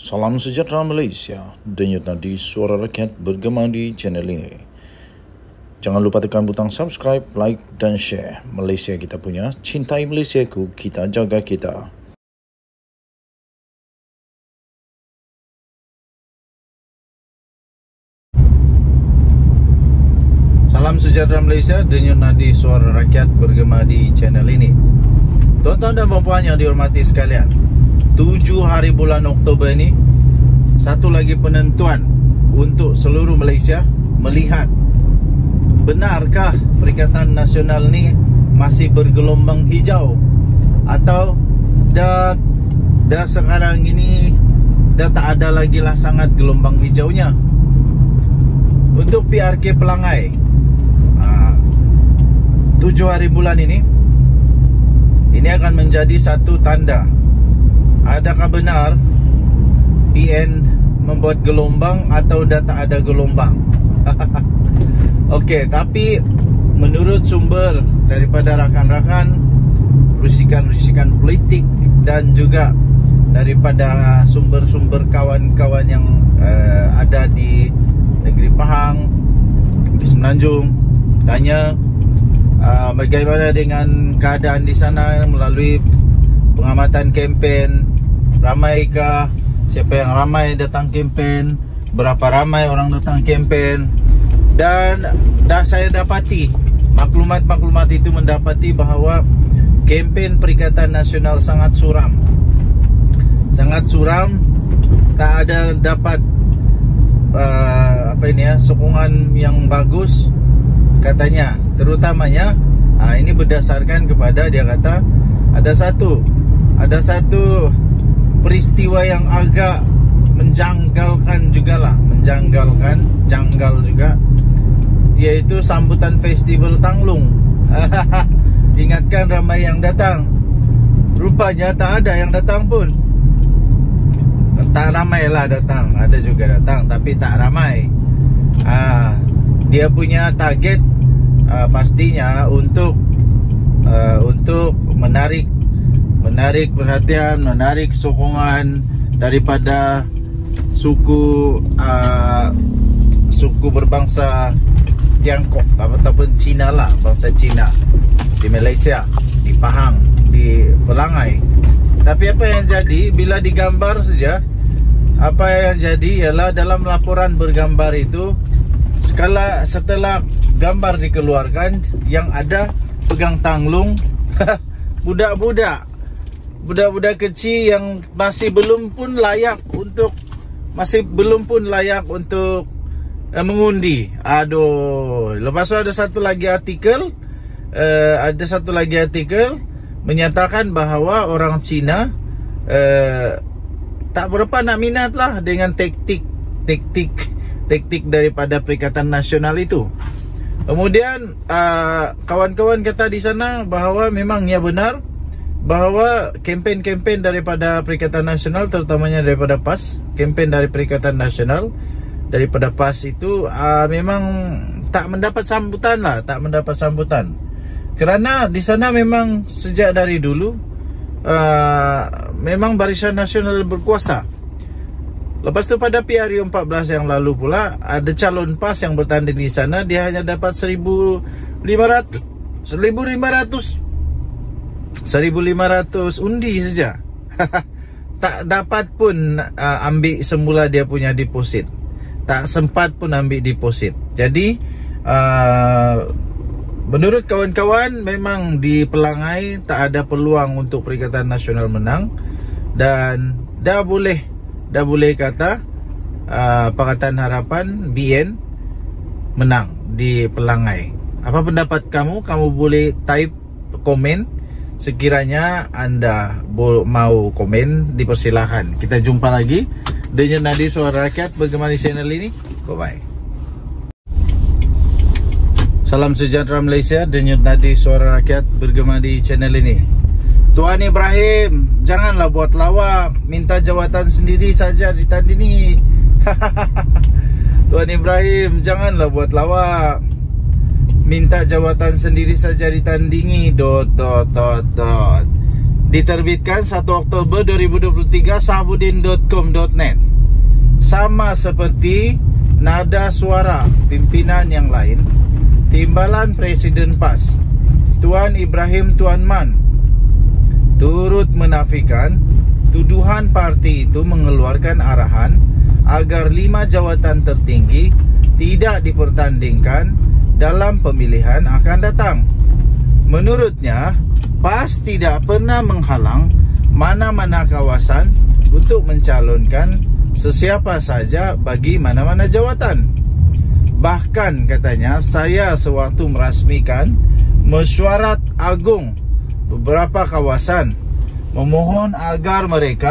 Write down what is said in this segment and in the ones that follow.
Salam sejahtera Malaysia, denyut nadi suara rakyat bergema di channel ini. Jangan lupa tekan butang subscribe, like dan share. Malaysia kita punya, cintai Malaysiaku, kita jaga kita. Salam sejahtera Malaysia, denyut nadi suara rakyat bergema di channel ini. Tuan-tuan dan puan-puan yang dihormati sekalian, 7 hari bulan Oktober ini, satu lagi penentuan untuk seluruh Malaysia melihat benarkah Perikatan Nasional ni masih bergelombang hijau atau dah sekarang ini dah tak ada lagi lah sangat gelombang hijaunya. Untuk PRK Pelangai 7 hari bulan ini akan menjadi satu tanda. Adakah benar PN membuat gelombang atau dah tak ada gelombang? Okey, tapi menurut sumber daripada rakan-rakan, risikan-risikan politik dan juga daripada sumber-sumber kawan-kawan yang ada di negeri Pahang, di Semenanjung, tanya bagaimana dengan keadaan di sana melalui pengamatan kempen. Ramaikah? Siapa yang ramai datang kempen? Berapa ramai orang datang kempen? Dan dah saya dapati maklumat-maklumat itu mendapati bahawa kempen Perikatan Nasional sangat suram. Sangat suram. Tak ada dapat sokongan yang bagus katanya. Terutamanya ini berdasarkan kepada, dia kata ada satu peristiwa yang agak menjanggal juga, yaitu sambutan festival Tanglung. Ingatkan ramai yang datang, rupanya tak ada yang datang pun. Tak ramai lah datang, ada juga datang tapi tak ramai. Dia punya target pastinya untuk menarik perhatian, menarik sokongan daripada suku berbangsa Tiongkok ataupun Cina lah, bangsa Cina di Malaysia, di Pahang, di Pelangai. Tapi apa yang jadi bila digambar saja, apa yang jadi ialah dalam laporan bergambar itu, setelah gambar dikeluarkan, yang ada pegang tanglung budak-budak kecil yang masih belum pun layak untuk mengundi. Aduh, lepas tu ada satu lagi artikel menyatakan bahawa orang Cina tak berapa nak minat lah dengan taktik daripada Perikatan Nasional itu. Kemudian kawan-kawan kata di sana bahawa memangnya benar bahawa kempen-kempen daripada Perikatan Nasional, terutamanya daripada PAS, kempen dari Perikatan Nasional daripada PAS itu memang tak mendapat sambutan. Kerana di sana memang sejak dari dulu memang Barisan Nasional berkuasa. Lepas tu pada PRU14 yang lalu pula ada calon PAS yang bertanding di sana, dia hanya dapat 1,500 undi saja. Tak dapat pun ambil semula dia punya deposit. Tak sempat pun ambil deposit. Jadi menurut kawan-kawan, memang di Pelangai tak ada peluang untuk Perikatan Nasional menang. Dan dah boleh kata Pakatan Harapan BN menang di Pelangai. Apa pendapat kamu? Kamu boleh type komen. Sekiranya anda mau komen, dipersilakan. Kita jumpa lagi dengan Nadi Suara Rakyat bergema di channel ini. Bye-bye. Salam sejahtera Malaysia, denyut nadi suara rakyat bergema di channel ini. Tuan Ibrahim, janganlah buat lawak, minta jawatan sendiri saja ditandingi. Tuan Ibrahim, janganlah buat lawak, minta jawatan sendiri saja ditandingi. Diterbitkan 1 Oktober 2023, sahbudin.com.net. Sama seperti nada suara pimpinan yang lain, Timbalan Presiden PAS Tuan Ibrahim Tuan Man turut menafikan tuduhan parti itu mengeluarkan arahan agar 5 jawatan tertinggi tidak dipertandingkan dalam pemilihan akan datang. Menurutnya, PAS tidak pernah menghalang mana-mana kawasan untuk mencalonkan sesiapa saja bagi mana-mana jawatan. Bahkan katanya, saya sewaktu merasmikan mesyuarat agung beberapa kawasan memohon agar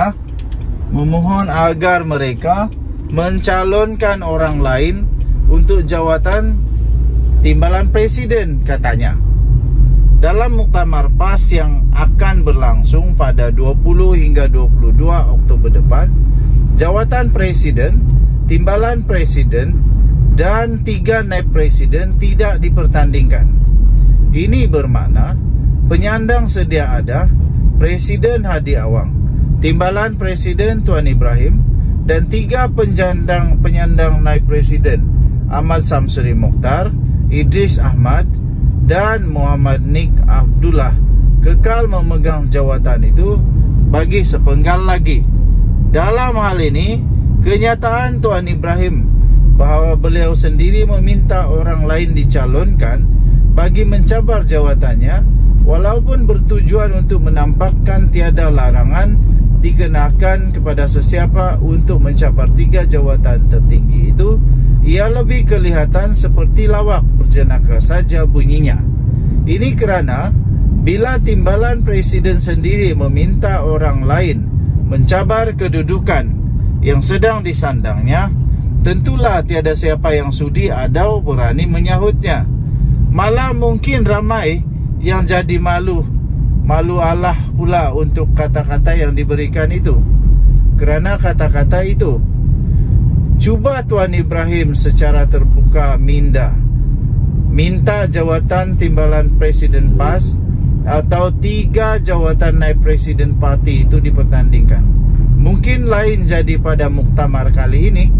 mereka mencalonkan orang lain untuk jawatan timbalan presiden, katanya. Dalam muktamar PAS yang akan berlangsung pada 20 hingga 22 Oktober depan, jawatan presiden, timbalan presiden dan 3 naib presiden tidak dipertandingkan. Ini bermakna penyandang sedia ada Presiden Hadi Awang, timbalan presiden Tuan Ibrahim dan 3 penyandang naib presiden Ahmad Samsuri Mokhtar, Idris Ahmad dan Muhammad Nik Abdullah kekal memegang jawatan itu bagi sepenggal lagi. Dalam hal ini, kenyataan Tuan Ibrahim bahawa beliau sendiri meminta orang lain dicalonkan bagi mencabar jawatannya, walaupun bertujuan untuk menampakkan tiada larangan dikenakan kepada sesiapa untuk mencabar 3 jawatan tertinggi itu, ia lebih kelihatan seperti lawak berjenaka saja bunyinya. Ini kerana bila timbalan presiden sendiri meminta orang lain mencabar kedudukan yang sedang disandangnya, tentulah tiada siapa yang sudi atau berani menyahutnya. Malah mungkin ramai yang jadi malu Allah pula untuk kata-kata yang diberikan itu. Kerana kata-kata itu, cuba Tuan Ibrahim secara terbuka minta jawatan timbalan presiden PAS atau 3 jawatan naib presiden parti itu dipertandingkan. Mungkin lain jadi pada muktamar kali ini.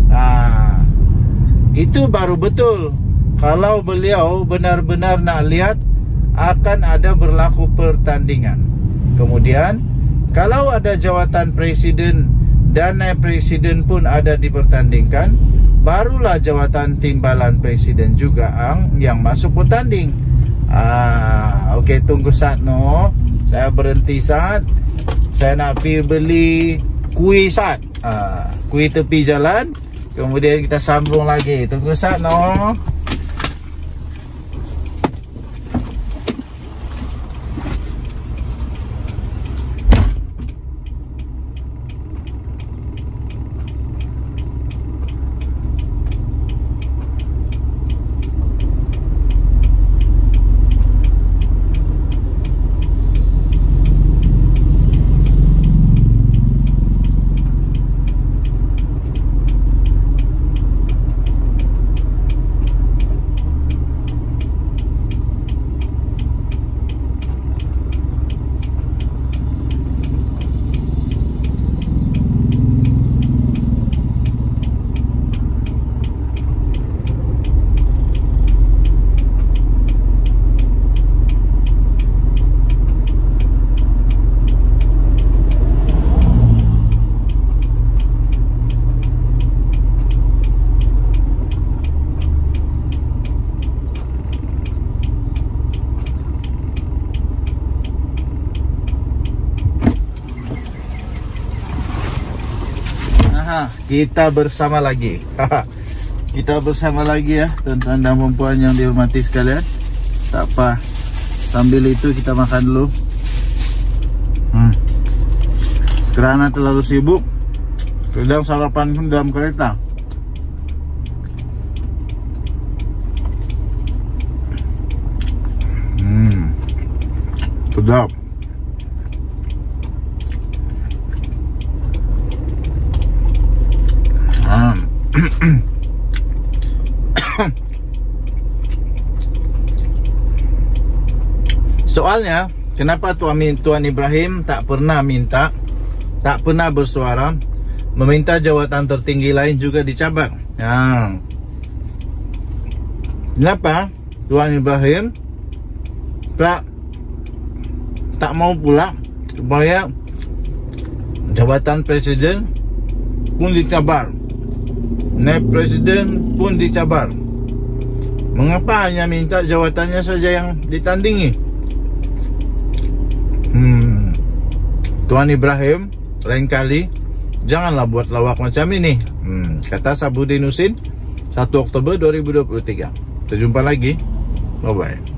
Itu baru betul kalau beliau benar-benar nak lihat akan ada berlaku pertandingan. Kemudian, kalau ada jawatan presiden dan naib presiden pun ada dipertandingkan, barulah jawatan timbalan presiden juga yang masuk bertanding. Okey, tunggu saat no. Saya berhenti saat. Saya nak pergi beli kuih saat. Kuih tepi jalan. Kemudian kita sambung lagi. Tunggu saat no. Kita bersama lagi. Kita bersama lagi ya, tuan-tuan dan puan yang dihormati sekalian. Tak apa, sambil itu kita makan dulu. Kerana terlalu sibuk, sedang sarapan pun dalam kereta. Sedap. Soalnya kenapa Tuan Ibrahim tak pernah bersuara meminta jawatan tertinggi lain juga dicabut? Kenapa Tuan Ibrahim tak mau pula supaya jabatan presiden pun dicabar, naib presiden pun dicabar? Mengapa hanya minta jawatannya saja yang ditandingi? Tuan Ibrahim, lain kali janganlah buat lawak macam ini. Kata Sabudin Husin, 1 Oktober 2023. Kita jumpa lagi. Bye-bye.